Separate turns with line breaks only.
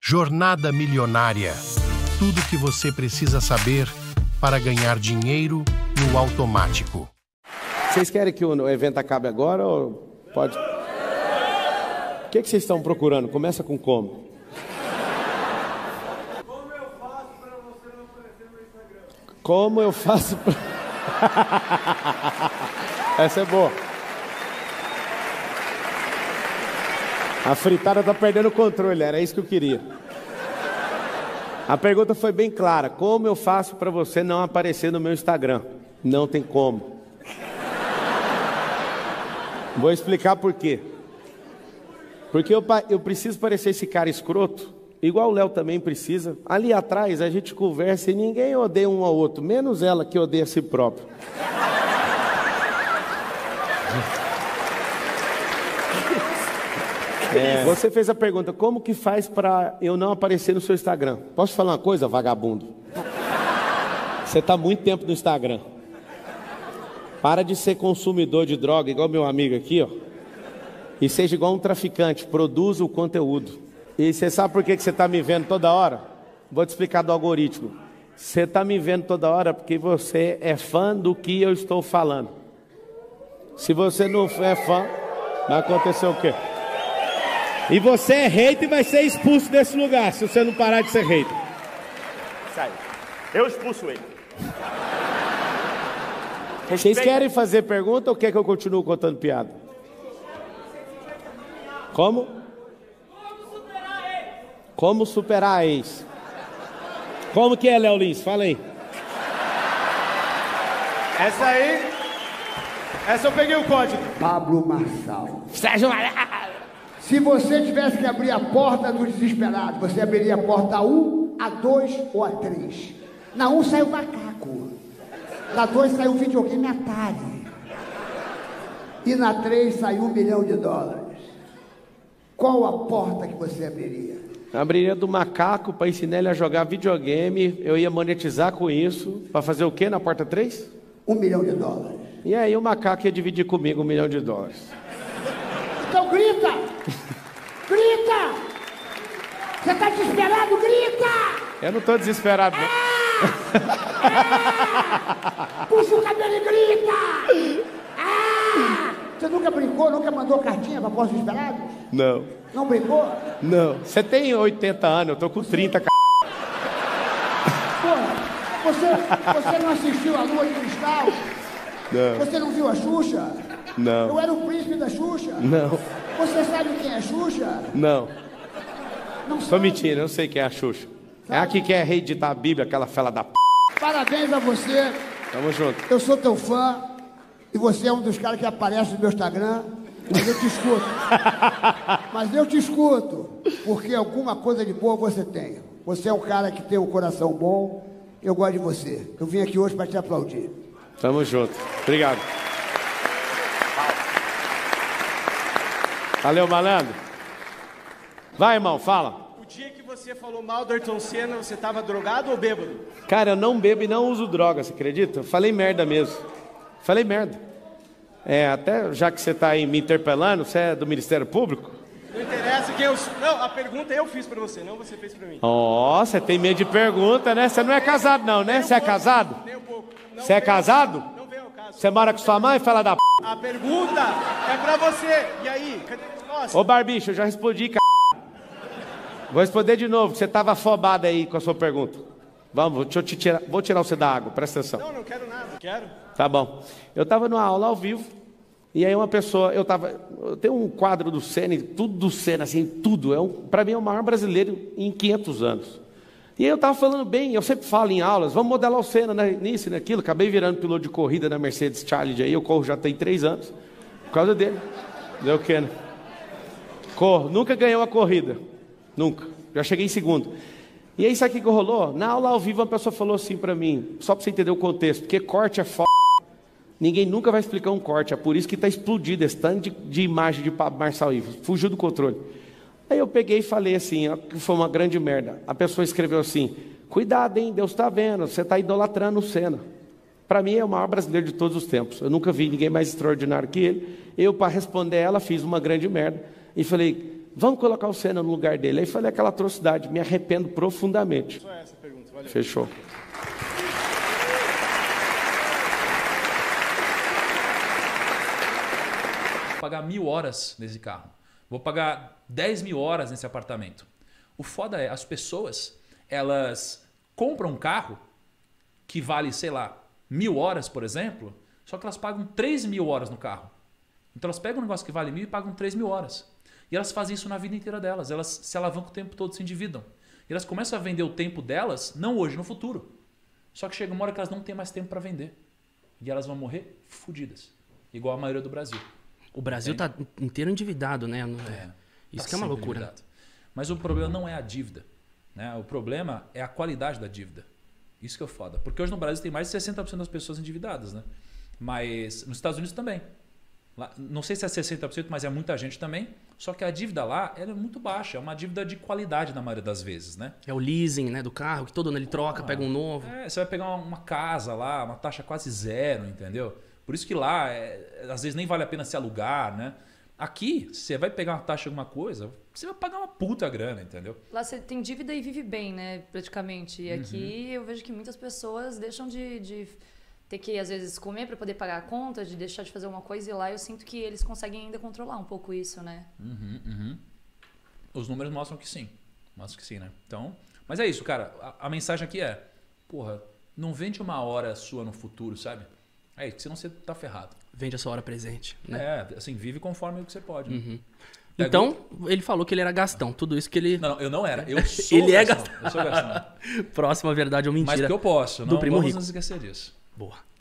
Jornada Milionária. Tudo o que você precisa saber para ganhar dinheiro no automático.
Vocês querem que o evento acabe agora ou pode? O que vocês estão procurando? Começa com como?
Como eu faço para você não aparecer no Instagram?
Como eu faço pra... Essa é boa. A fritada tá perdendo o controle, era isso que eu queria. A pergunta foi bem clara. Como eu faço para você não aparecer no meu Instagram? Não tem como. Vou explicar por quê. Porque eu preciso parecer esse cara escroto, igual o Léo também precisa. Ali atrás a gente conversa e ninguém odeia um ao outro, menos ela que odeia a si própria. Você fez a pergunta, como que faz para eu não aparecer no seu Instagram? Posso te falar uma coisa, vagabundo? Você está muito tempo no Instagram. Para de ser consumidor de droga, igual meu amigo aqui, ó. E seja igual um traficante, produza o conteúdo. E você sabe por que você está me vendo toda hora? Vou te explicar do algoritmo. Você está me vendo toda hora porque você é fã do que eu estou falando. Se você não é fã, vai acontecer o quê? E você é hater e vai ser expulso desse lugar, se você não parar de ser hater.
Sai. Eu expulso ele.
Vocês querem fazer pergunta ou quer que eu continue contando piada? Como? Como superar a ex? Como que é, Léo Lins? Fala aí.
Essa eu peguei o código.
Pablo Marçal.
Sérgio Malandro.
Se você tivesse que abrir a porta do desesperado, você abriria a porta A1, A2 ou A3? Na 1 saiu macaco. Na 2 saiu videogame Atari. E na 3 saiu $1 milhão. Qual a porta que você abriria?
Abriria do macaco para ensinar ele a jogar videogame. Eu ia monetizar com isso. Para fazer o quê na porta 3?
$1 milhão.
E aí o macaco ia dividir comigo $1 milhão.
Então grita! Grita! Você tá desesperado? Grita!
Eu não tô desesperado, não.
Puxa o cabelo e grita! Você nunca brincou, nunca mandou cartinha pra Postos Desesperados?
Não.
Não brincou?
Não. Você tem 80 anos, eu tô com 30, c...
Porra, você não assistiu a Lua de Cristal?
Não.
Você não viu a Xuxa?
Não.
Eu era o príncipe da Xuxa?
Não.
Você sabe quem é Xuxa?
Não.
Não
Tô
sabe?
mentindo, eu sei quem é a Xuxa. É aqui que é reeditar a Bíblia, aquela fela da p...
Parabéns a você.
Tamo junto.
Eu sou teu fã. E você é um dos caras que aparece no meu Instagram. Mas eu te escuto. Mas eu te escuto. Porque alguma coisa de boa você tem. Você é um cara que tem um coração bom. Eu gosto de você. Eu vim aqui hoje para te aplaudir.
Tamo junto. Obrigado. Valeu, malandro. Vai, irmão, fala.
O dia que você falou mal do Ayrton Senna, você tava drogado ou bêbado?
Cara, eu não bebo e não uso droga, você acredita? Eu falei merda mesmo. Falei merda. Até já que você tá aí me interpelando, você é do Ministério Público?
Não interessa quem eu... Não, a pergunta eu fiz pra você, não você fez pra mim.
Ó, você tem medo de pergunta, né? Você não é casado não, né? Você é casado?
Nem um pouco.
Você é casado?
Não vem ao caso.
Você mora com sua mãe, fala da p...
A pergunta é pra você. E aí? Nossa.
Ô, Barbicho, eu já respondi, c... Vou responder de novo, que você tava afobado aí com a sua pergunta. Vamos, deixa eu te tirar, vou tirar você da água, presta atenção.
Não quero nada, quero.
Tá bom. Eu tava numa aula ao vivo, e aí uma pessoa, eu tenho um quadro do Senna, tudo do Senna, assim, tudo. Pra mim é o maior brasileiro em 500 anos. E aí eu tava falando bem, eu sempre falo em aulas, vamos modelar o Senna, né, nisso e naquilo. Acabei virando piloto de corrida na Mercedes Challenge aí, eu corro já tem 3 anos, por causa dele. Deu o quê, né? Corro, nunca ganhei uma corrida. Nunca. Já cheguei em segundo. E aí, sabe o que rolou? Na aula ao vivo, uma pessoa falou assim pra mim, só pra você entender o contexto, porque corte é foda. Ninguém nunca vai explicar um corte, é por isso que tá explodido esse tanto de imagem de Pablo Marçal Ivo. Fugiu do controle. Aí eu peguei e falei assim, ó, que foi uma grande merda. A pessoa escreveu assim, cuidado, hein, Deus tá vendo, você tá idolatrando o Senna. Pra mim é o maior brasileiro de todos os tempos. Eu nunca vi ninguém mais extraordinário que ele. Eu, para responder ela, fiz uma grande merda. E falei, vamos colocar o Senna no lugar dele. Aí falei aquela atrocidade, me arrependo profundamente.
Só essa pergunta, valeu.
Fechou.
Vou pagar 1.000 horas nesse carro. Vou pagar 10.000 horas nesse apartamento. O foda é, as pessoas, elas compram um carro que vale, sei lá, 1.000 horas, por exemplo, só que elas pagam 3.000 horas no carro. Então elas pegam um negócio que vale 1.000 e pagam 3.000 horas. E elas fazem isso na vida inteira delas. Elas se alavancam o tempo todo, se endividam. E elas começam a vender o tempo delas, não hoje, no futuro. Só que chega uma hora que elas não têm mais tempo para vender. E elas vão morrer fodidas. Igual a maioria do Brasil.
O Brasil está inteiro endividado, né? Isso
Tá
que é uma
sempre
loucura.
endividado. Mas o problema não é a dívida. Né? O problema é a qualidade da dívida. Isso que é foda. Porque hoje no Brasil tem mais de 60% das pessoas endividadas. Né? Mas nos Estados Unidos também. Lá, não sei se é 60%, mas é muita gente também. Só que a dívida lá ela é muito baixa. É uma dívida de qualidade na maioria das vezes. Né?
É o leasing, né, do carro, que todo ano ele troca, pega um novo.
Você vai pegar uma casa lá, uma taxa quase zero, entendeu? Por isso que lá, às vezes nem vale a pena se alugar, né? Aqui, você vai pegar uma taxa de alguma coisa, você vai pagar uma puta grana, entendeu?
Lá você tem dívida e vive bem, né? Praticamente. E aqui eu vejo que muitas pessoas deixam de ter que, às vezes, comer para poder pagar a conta, de deixar de fazer uma coisa. E lá eu sinto que eles conseguem ainda controlar um pouco isso, né?
Os números mostram que sim. Mostram que sim, né? Então, mas é isso, cara. A mensagem aqui é, porra, não vende uma hora sua no futuro, sabe? É, senão você tá ferrado.
Vende a sua hora presente. Né?
Assim, vive conforme o que você pode. Né?
Então, ele falou que ele era Gastão. Tudo isso que ele...
Não, eu não era. Eu sou
Ele
Gastão.
é Gastão.
Eu sou Gastão.
Próxima verdade ou mentira.
Mas que eu posso.
Do
Não
Primo
vamos
Rico.
nos esquecer disso.
Boa.